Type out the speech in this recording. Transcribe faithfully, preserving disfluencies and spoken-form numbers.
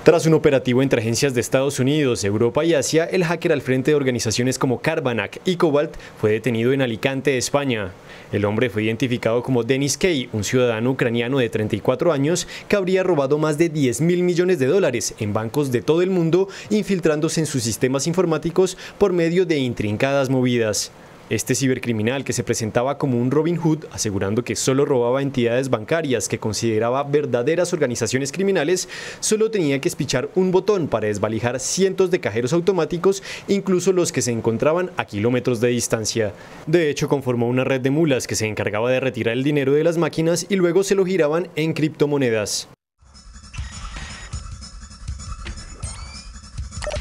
Tras un operativo entre agencias de Estados Unidos, Europa y Asia, el hacker al frente de organizaciones como Carbanak y Cobalt fue detenido en Alicante, España. El hombre fue identificado como Denis Kay, un ciudadano ucraniano de treinta y cuatro años que habría robado más de diez mil millones de dólares en bancos de todo el mundo, infiltrándose en sus sistemas informáticos por medio de intrincadas movidas. Este cibercriminal, que se presentaba como un Robin Hood, asegurando que solo robaba entidades bancarias que consideraba verdaderas organizaciones criminales, solo tenía que espichar un botón para desvalijar cientos de cajeros automáticos, incluso los que se encontraban a kilómetros de distancia. De hecho, conformó una red de mulas que se encargaba de retirar el dinero de las máquinas y luego se lo giraban en criptomonedas.